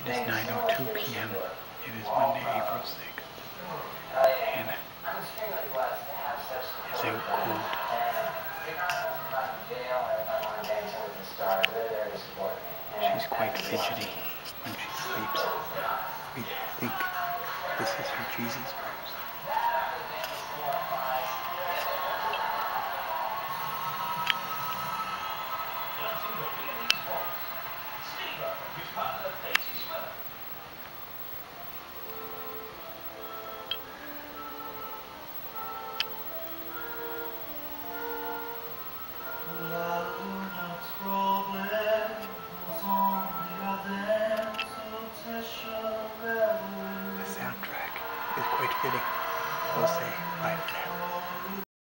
It is 9:02 p.m. It is Monday, April 6th. And it's out cold. She's quite fidgety when she sleeps. We think this is her Jesus pose. The soundtrack is quite fitting. We'll say bye for now.